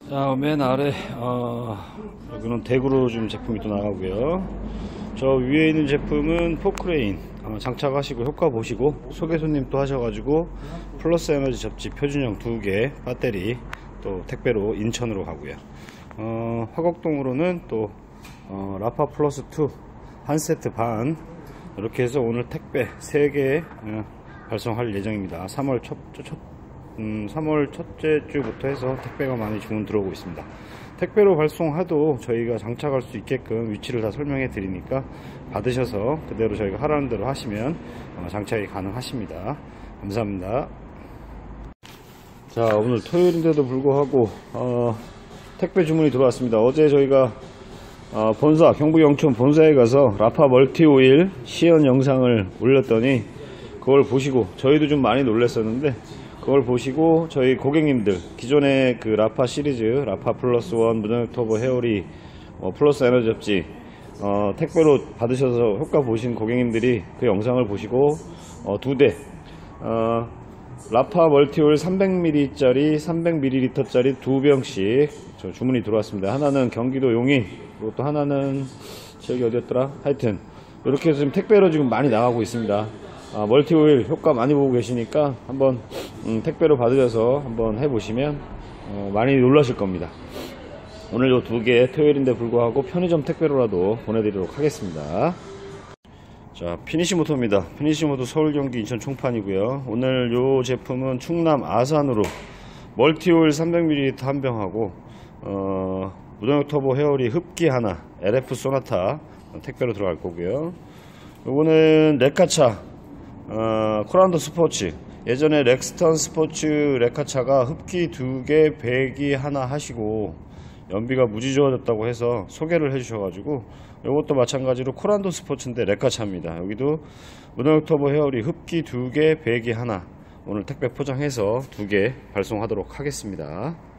자, 맨 아래 여기는 대구로 좀 제품이 또 나가고요. 저 위에 있는 제품은 포크레인 장착하시고 효과 보시고 소개 손님 또 하셔가지고 플러스 에너지 접지 표준형 2개 배터리 또 택배로 인천으로 가고요. 화곡동으로는 또 라파 플러스 2 한 세트 반 이렇게 해서 오늘 택배 3개 발송할 예정입니다. 3월 첫째 주부터 해서 택배가 많이 주문 들어오고 있습니다. 택배로 발송해도 저희가 장착할 수 있게끔 위치를 다 설명해 드리니까 받으셔서 그대로 저희가 하라는 대로 하시면 장착이 가능하십니다. 감사합니다. 자, 오늘 토요일인데도 불구하고 택배 주문이 들어왔습니다. 어제 저희가 본사 경북 영천 본사에 가서 라파 멀티 오일 시연 영상을 올렸더니 그걸 보시고 저희도 좀 많이 놀랐었는데 그걸 보시고 저희 고객님들 기존의 그 라파 시리즈 라파 플러스 1 무전력 터보 헤어리 플러스 에너지 접지 택배로 받으셔서 효과 보신 고객님들이 그 영상을 보시고 2대 라파 멀티올 300ml 짜리 300ml 짜리 2병씩 주문이 들어왔습니다. 하나는 경기도 용인, 그리고 또 하나는 저기 어디였더라, 하여튼 이렇게 해서 지금 택배로 지금 많이 나가고 있습니다. 멀티오일 효과 많이 보고 계시니까 한번 택배로 받으셔서 한번 해보시면 많이 놀라실 겁니다. 오늘 요 2개 토요일인데 불구하고 편의점 택배로라도 보내드리도록 하겠습니다. 자, 피니시모토입니다. 피니시모토 서울, 경기, 인천 총판이고요. 오늘 요 제품은 충남 아산으로 멀티오일 300ml 한 병하고 무동력 터보 헤어리 흡기 하나 LF 소나타 택배로 들어갈 거고요. 요거는 레카차 코란도 스포츠, 예전에 렉스턴 스포츠 레카차가 흡기 2개 배기 하나 하시고 연비가 무지 좋아졌다고 해서 소개를 해 주셔가지고 이것도 마찬가지로 코란도 스포츠인데 레카차입니다. 여기도 무동력 터보 헤어리 흡기 2개 배기 하나 오늘 택배 포장해서 2개 발송하도록 하겠습니다.